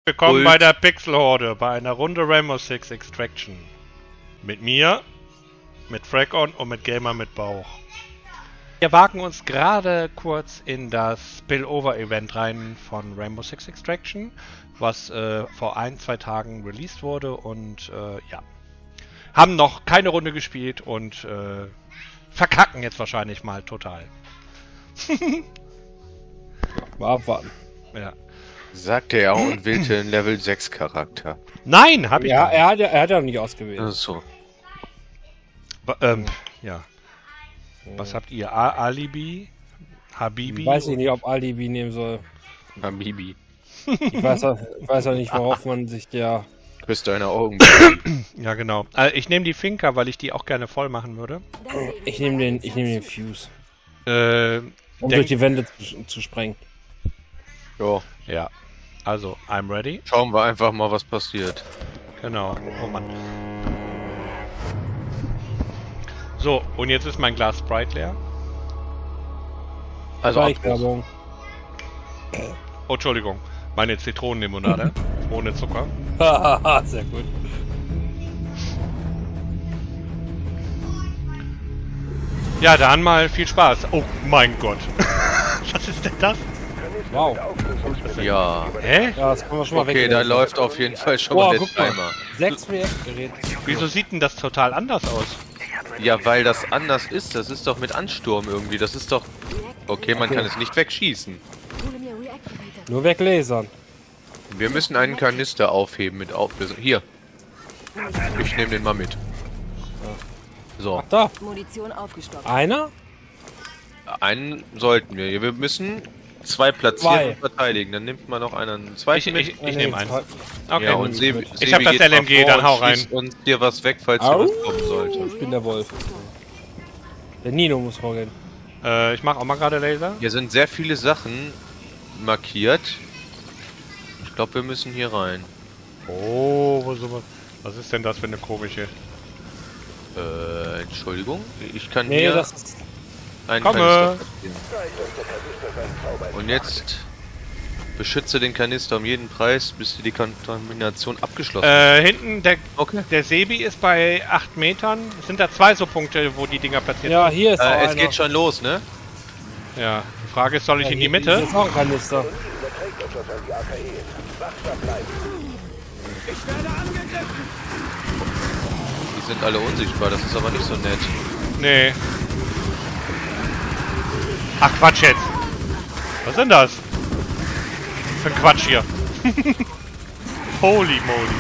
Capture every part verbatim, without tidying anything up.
Willkommen Kult. bei der Pixel-Horde, bei einer Runde Rainbow Six Extraction. Mit mir, mit Fragon und mit Gamer mit Bauch. Wir wagen uns gerade kurz in das Spillover-Event rein von Rainbow Six Extraction, was äh, vor ein, zwei Tagen released wurde und äh, ja. Haben noch keine Runde gespielt und äh, verkacken jetzt wahrscheinlich mal total. Mal abwarten. Ja. Sagte er und wählte einen Level sechs Charakter. Nein, hab ich Ja, nicht. er hat ja, er hat ja noch nicht ausgewählt. Ach so. Ba- ähm, ja. Was habt ihr? A Alibi? Habibi? Ich weiß ich nicht, ob Alibi nehmen soll. Habibi. Ich weiß auch, ich weiß auch nicht, worauf man sich der... Küsst deine Augen. Ja, genau. Also ich nehme die Finca, weil ich die auch gerne voll machen würde. Ich nehme den, ich nehme den Fuse. Äh, Um denk- durch die Wände zu, zu sprengen. Jo. ja. Also, I'm ready. Schauen wir einfach mal, was passiert. Genau. Oh Mann. So, und jetzt ist mein Glas Sprite leer. Also ab- Werbung. Oh, Entschuldigung. Meine Zitronenlimonade. Ohne Zucker. Haha, sehr gut. Ja, dann mal viel Spaß. Oh mein Gott. Was ist denn das? Wow. ja. Hä? Ja, das können wir schon mal Okay, da weglassen. läuft auf jeden Fall schon Boah, mal der guck mal. Timer. Sechs W F-Gerät. Wieso sieht denn das total anders aus? Ja, weil das anders ist. Das ist doch mit Ansturm irgendwie. Das ist doch... Okay, man kann es nicht wegschießen. Nur weglasern. Wir müssen einen Kanister aufheben mit Auflösung. Hier. Ich nehme den mal mit. So, Ach da, Munition aufgestockt. einer? einen sollten wir. Wir müssen zwei platzieren Zwei. und verteidigen. Dann nimmt man noch einen Ich, zweiten mit. ich, ich nehme einen. Okay. Ja, und Sebi, Ich Sebi hab das geht mal L M G, vor dann und hau rein. schießt uns dir was weg, falls Au. hier was kommen sollte. Ich bin der Wolf. Der Nino muss vorgehen. Äh, ich mache auch mal gerade Laser. Hier sind sehr viele Sachen markiert. Ich glaube, wir müssen hier rein. Oh, wo sind wir? Was ist denn das für eine komische? Äh, Entschuldigung. Ich kann Nee, hier das ist... einen Komme. Kanister platzieren. Und jetzt beschütze den Kanister um jeden Preis, bis die Dekontamination abgeschlossen ist. Äh, hinten, der, Okay. der Sebi ist bei acht Metern. Es sind da zwei so Punkte, wo die Dinger platziert Ja, hier ist auch Äh, es einer. geht schon los, ne? sind. Ja, die Frage ist, soll ich Ja, in die hier- Mitte? Hier ist auch ein Kanister. Die sind alle unsichtbar, das ist aber nicht so nett. Nee. Ach, Quatsch jetzt. Was ist denn das? Für ein Quatsch hier. Holy moly.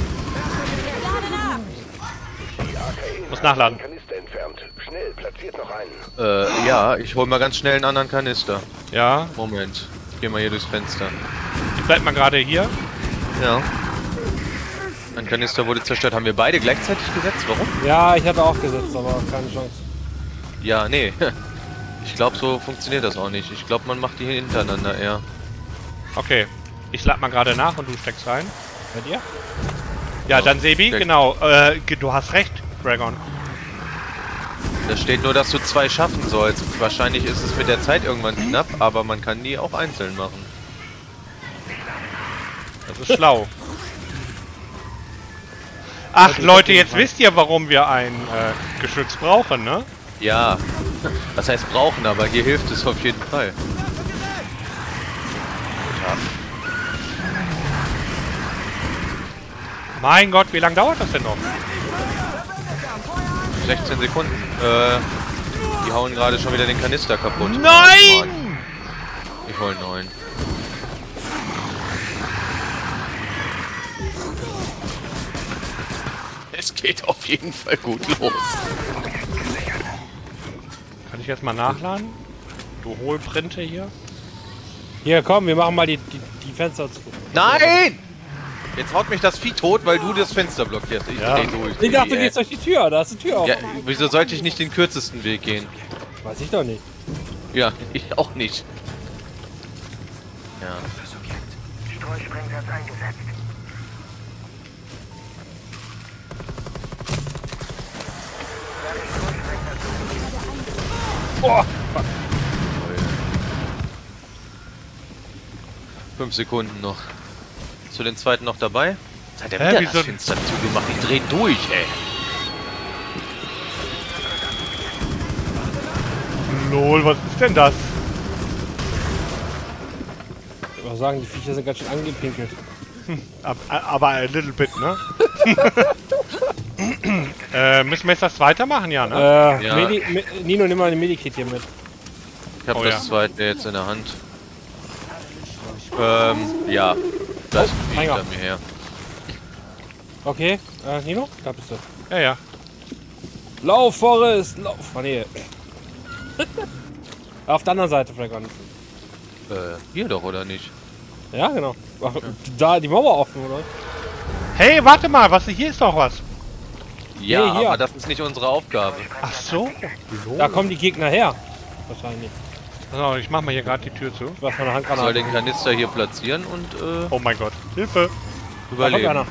Muss nachladen. Kanister entfernt. Schnell, platziert noch einen. Äh, ja, ich hol mal ganz schnell einen anderen Kanister. Ja, Moment. Ich geh mal hier durchs Fenster. ich bleib mal gerade hier. Ja. Ein Kanister wurde zerstört. Haben wir beide gleichzeitig gesetzt? Warum? Ja, ich hatte auch gesetzt, aber keine Chance. Ja, nee. Ich glaube, so funktioniert das auch nicht. Ich glaube, man macht die hintereinander eher. Okay. Ich lad mal gerade nach und du steckst rein. Bei dir? Ja, dann Sebi, Okay. genau. Äh, ge- du hast recht, Dragon. Da steht nur, dass du zwei schaffen sollst. Wahrscheinlich ist es mit der Zeit irgendwann knapp, aber man kann die auch einzeln machen. Das ist schlau. Ach Leute, jetzt wisst ihr, warum wir ein äh, Geschütz brauchen, ne? Ja. Das heißt brauchen, aber hier hilft es auf jeden Fall. Mein Gott, wie lange dauert das denn noch? sechzehn Sekunden. Äh, die hauen gerade schon wieder den Kanister kaputt. Nein! Ich hol neun. Es geht auf jeden Fall gut los. Kann ich jetzt mal nachladen? Du Hohlprinte hier. Hier, komm, wir machen mal die, die, die Fenster zu. Nein! Jetzt haut mich das Vieh tot, weil du das Fenster blockierst. Ich Ja. dreh durch. Ich dachte, du Äh, gehst durch die Tür, da ist die Tür auf. Ja, wieso sollte ich nicht den kürzesten Weg gehen? Weiß ich doch nicht. Ja, ich auch nicht. Ja. Streusprengsatz eingesetzt. Boah! Fünf Sekunden noch. Zu den zweiten noch dabei? Seid ihr Hä, wieder wieso- das Fenster zugemacht? Ich dreh durch, ey. Lol, was ist denn das? Ich würde sagen, die Viecher sind ganz schön angepinkelt. Ab- Aber ein little bit, ne? äh, müssen wir jetzt das weitermachen, ja, ne? Äh, Ja. Medi Mi- Nino, nimm mal den Medikit hier mit. Ich habe Oh, das ja. zweite jetzt in der Hand. Ähm, ja. Da ist ein Vieh Finger. hinter mir her. Okay, äh, Nino, da bist du. Ja, ja. Lauf, Forrest, lauf. Oh, nee. Auf der anderen Seite, Fragon. Äh, hier doch, oder nicht? Ja, genau. Ach, da die Mauer offen, oder? Hey, warte mal, was hier ist doch was. Ja, Nee, hier. aber das ist nicht unsere Aufgabe. Ach so. Da kommen die Gegner her. Wahrscheinlich. So, ich mach mal hier gerade die Tür zu. Was von der Ich soll Handgranate. den Kanister hier platzieren und äh, Oh mein Gott. Hilfe. Da kommt einer. überleben.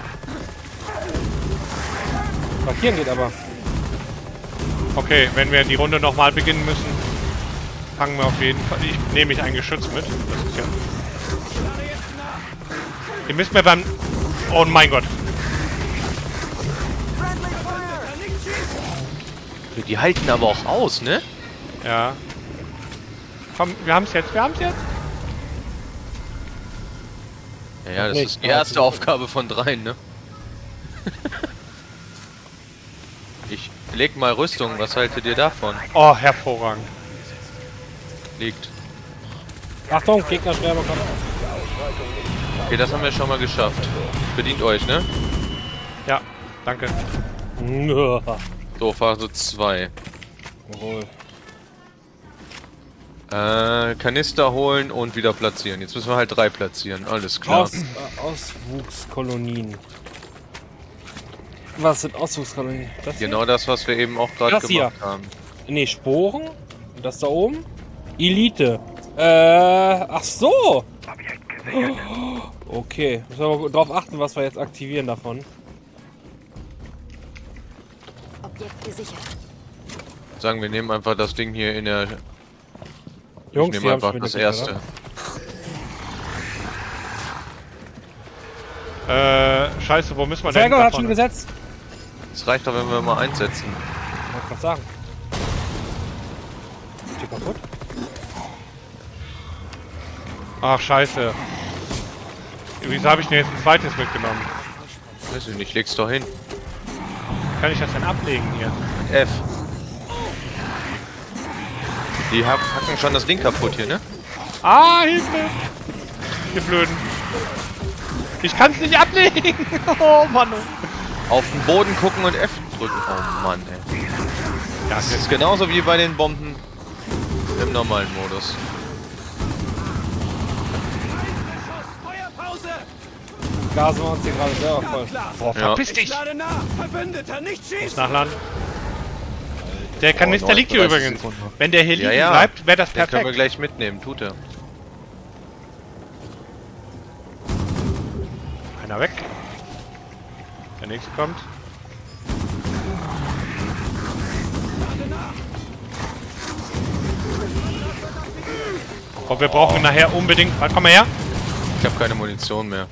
Markieren geht aber. Okay, wenn wir die Runde nochmal beginnen müssen, fangen wir auf jeden Fall. Ich nehme ich ein Geschütz mit. Das ist ja. Ihr müsst mir beim. Oh mein Gott. Die halten aber auch aus, ne? Ja. Komm, wir haben's jetzt, wir haben's jetzt. Ja, ja, das Nicht, ist die erste Aufgabe von dreien, ne? Ich leg mal Rüstung, was haltet ihr davon? Oh, hervorragend. Liegt. Achtung, Gegner schwer bekommen. Okay, das haben wir schon mal geschafft. Bedient euch, ne? Ja, danke. So, Phase zwei. Jawohl. Äh, Kanister holen und wieder platzieren. Jetzt müssen wir halt drei platzieren. Alles klar. Aus, äh, Auswuchskolonien. Was sind Auswuchskolonien? Das hier? Genau das, was wir eben auch gerade Das hier. gemacht haben. Nee, Sporen. Und das da oben? Elite. Äh, ach so. Okay. Müssen wir mal drauf achten, was wir jetzt aktivieren davon. Objekt gesichert. Sagen wir nehmen einfach das Ding hier in der. Jungs, ich die nehme haben's einfach mit das der erste. Kicker, Äh, scheiße, wo müssen wir denn? Fergo hat davon? schon gesetzt. Es reicht doch, wenn wir mal einsetzen. Wollte was sagen. Ist die kaputt? Ach, scheiße. Wieso habe ich denn jetzt ein zweites mitgenommen? Weiß ich nicht, leg's doch hin. Kann ich das denn ablegen hier? F. Die hab- hacken schon das Ding kaputt hier, ne? Ah, Hilfe! Ihr Blöden. Ich kann es nicht ablegen! Oh Mann. Auf den Boden gucken und F drücken. Oh Mann, ey. Ja, Das ist genauso wie bei den Bomben im normalen Modus. Gasen wir uns hier gerade selber voll. boah, Ja. verpiss dich! Lade nach! Verbündeter, nicht schießen! Nachladen. Der Kanister liegt hier neununddreißig übrigens. Sekunden. Wenn der hier Ja, liegen ja. bleibt, wäre das Den können wir perfekt. gleich mitnehmen, tut er. Einer weg. Der nächste kommt. Und wir brauchen nachher unbedingt. Warte, komm mal her. Ich habe keine Munition mehr.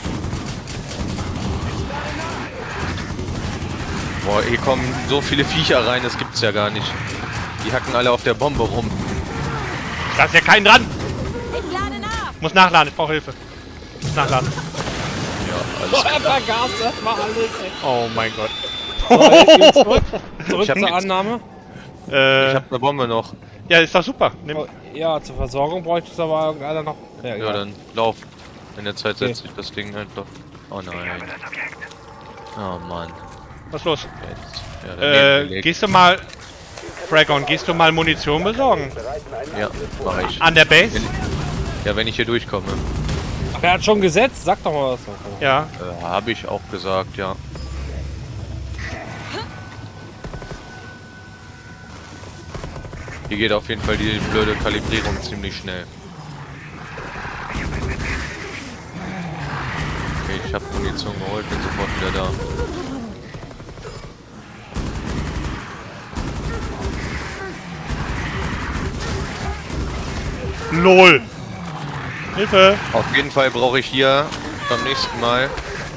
Boah, hier kommen so viele Viecher rein, das gibt's ja gar nicht. Die hacken alle auf der Bombe rum. Da ist ja keinen dran. Ich lade nach! Ich muss nachladen, ich brauche Hilfe. Ich muss nachladen. Ja, alles Boah, klar. er vergaß erstmal alles, ey. Oh mein Gott. So, jetzt geht's zurück zurück Ich hab zur nichts. Annahme. Äh, Ich habe eine Bombe noch. ja, ist doch super. Nimm. Oh, ja, zur Versorgung bräuchte es aber irgendeiner noch. Ja, Ja, egal. dann lauf. In der Zeit Okay. setze ich das Ding einfach. Oh nein. Oh Mann. Was ist los? Jetzt. Ja, Äh, daneben gelegt. gehst du mal... Fragon, gehst du mal Munition besorgen? Ja, mach ich. An der Base? Ja, wenn ich hier durchkomme. Ach, er hat schon gesetzt? Sag doch mal was. Ja. Äh, habe ich auch gesagt, ja. Hier geht auf jeden Fall die blöde Kalibrierung ziemlich schnell. Okay, ich habe Munition geholt, bin sofort wieder da. LOL! Hilfe! Auf jeden Fall brauche ich hier beim nächsten Mal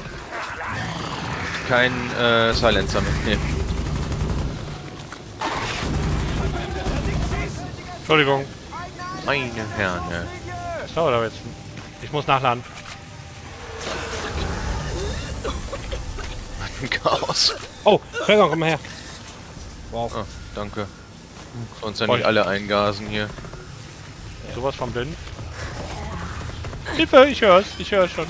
kein äh, Silencer mitnehmen. Entschuldigung. Meine Herren, ja. Das dauert aber jetzt. Ich muss nachladen. Ein Chaos. Oh, Felger, komm mal her. Wow. Ah, danke. Sonst ja nicht alle eingasen hier. Sowas von blind. Hilfe, ich hör's, ich hör's schon.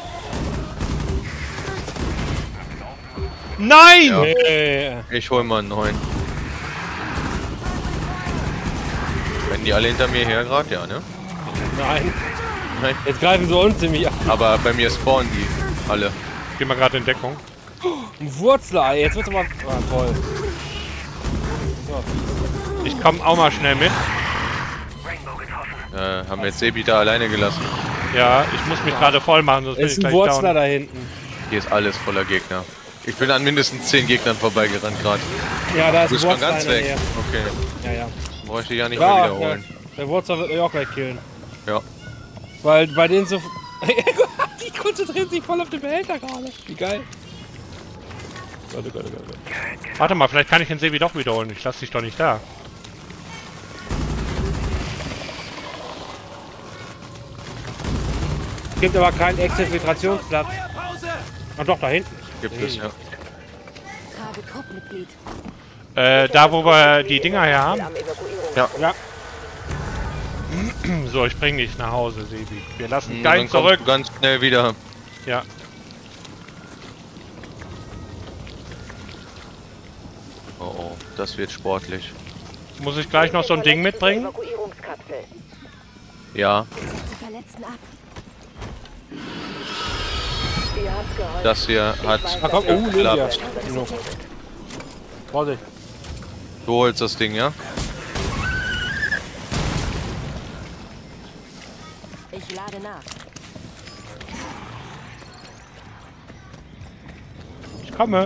Nein! Ja. Hey. Ich hol mal einen neuen. Wenn die alle hinter mir her gerade, ja, ne? Nein. Nein. Jetzt greifen sie uns ziemlich an. Aber bei mir spawnen die alle. Geh mal gerade in Deckung. Ein Wurzler, jetzt wird's aber ah, toll. So. Ich komm auch mal schnell mit. Äh, haben wir jetzt Sebi da alleine gelassen. Ja, ich muss mich gerade voll machen, sonst bin Es ich ist ein gleich Wurzler down. da hinten. Hier ist alles voller Gegner. Ich bin an mindestens zehn Gegnern vorbeigerannt gerade. Ja, da ist Du ein bist schon Wurzler ganz in der weg. Nähe. Okay. Ja, ja. Bräuchte ich ja nicht Ja, mehr der, wiederholen. der Wurzler wird mich auch gleich killen. Ja. Weil bei denen so... Die konzentrieren sich voll auf den Behälter gerade. Wie geil. Gott, oh Gott, oh Gott, oh Gott. Warte mal, vielleicht kann ich den Sebi doch wiederholen. Ich lasse dich doch nicht da. Es gibt aber keinen Exfiltrationsplatz. Ah doch, da hinten. Gibt es, ja. Trage Truppmitglied. Äh, da wo wir die Dinger her haben. Ja. So, ich bring dich nach Hause, Sebi. Wir lassen Hm, dein dann kommst zurück. du ganz schnell wieder. Ja. Oh oh, das wird sportlich. Muss ich gleich noch so ein Ding mitbringen? Evakuierungskapsel. Ja, Die Verletzten ab. Ihr habt geholfen. das hier hat... Ah, komm, oh, nimm dir. geklappt. No. Vorsicht. Du holst das Ding, ja? Ich lade nach. Ich komme.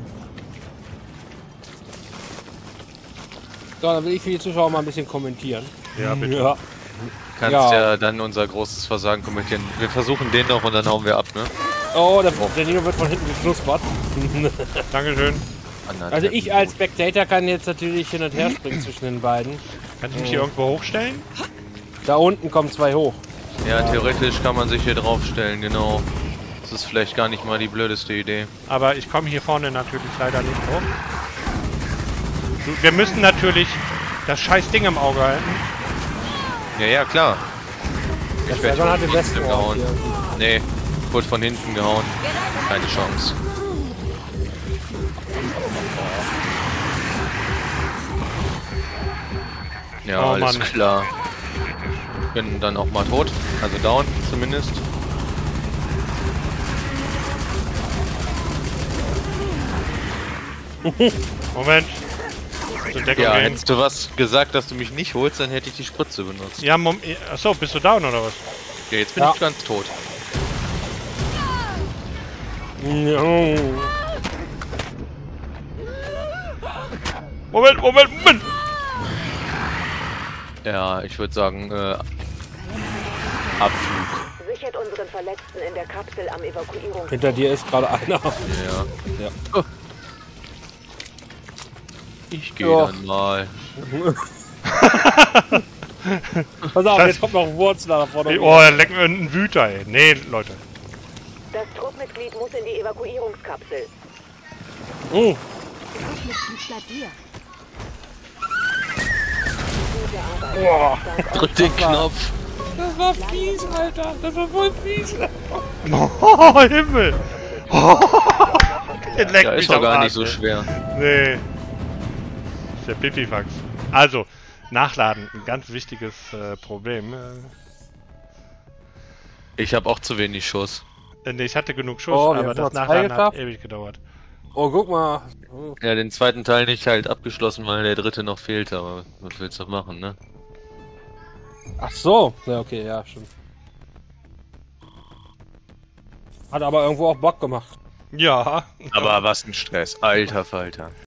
So, dann will ich für die Zuschauer mal ein bisschen kommentieren. Ja, bitte. Ja. Kannst Ja. ja. dann unser großes Versagen kommentieren. Wir versuchen den noch und dann hauen wir ab, ne? Oh, der, der Nino wird von hinten geknuspert. Dankeschön. Also ich als Spectator kann jetzt natürlich hin und her springen zwischen den beiden. Kann ich mich hier irgendwo hochstellen? Da unten kommen zwei hoch. Ja, theoretisch kann man sich hier draufstellen, genau. Das ist vielleicht gar nicht mal die blödeste Idee. Aber ich komme hier vorne natürlich leider nicht hoch. Du, wir müssen natürlich das scheiß Ding im Auge halten. Ja, ja, klar. Ich werde Dann hat den von besten hinten Ort gehauen. hier. Nee, wurde von hinten gehauen. Keine Chance. Ja, Oh, alles Mann. klar. Bin dann auch mal tot. Also down zumindest. Moment. Zur Deckung Ja, gehen. hättest du was gesagt, dass du mich nicht holst, dann hätte ich die Spritze benutzt. Ja, Mom achso, bist du down oder was? Ja, jetzt bin Ja. ich ganz tot. Ja. Moment, Moment, Moment! Ja, ich würde sagen, äh, Abflug. Sichert unseren Verletzten in der Kapsel am Evakuierungskapsel. Hinter dir ist gerade einer. Ja. Ja. Oh. Ich gehe Ja. dann mal. Pass auf, jetzt kommt noch ein Wurzler da vorne. Oh, da lecken wir einen Wüter, ey. Nee, Leute. Das Truppmitglied muss in die Evakuierungskapsel. Oh, Truppmitglied bleibt hier. Gute Arbeit. boah. Drück den Knopf. Das war fies, Alter. Das war voll fies. Oh, Himmel! Oh, den leckt Ja, mich ist doch am gar Arsch, nicht so ey. schwer. Nee. Ist der Pipifax. Also, Nachladen. Ein ganz wichtiges äh, Problem. Ich habe auch zu wenig Schuss. Äh, nee, ich hatte genug Schuss, Oh, wir aber haben das noch zwei Nachladen hat geschafft. ewig gedauert. Oh, guck mal. Oh. Ja, den zweiten Teil nicht halt abgeschlossen, weil der dritte noch fehlte, aber was willst du machen, ne? Ach so. Ja, okay, ja, stimmt. Hat aber irgendwo auch Bock gemacht. Ja. Aber was ein Stress, alter Falter.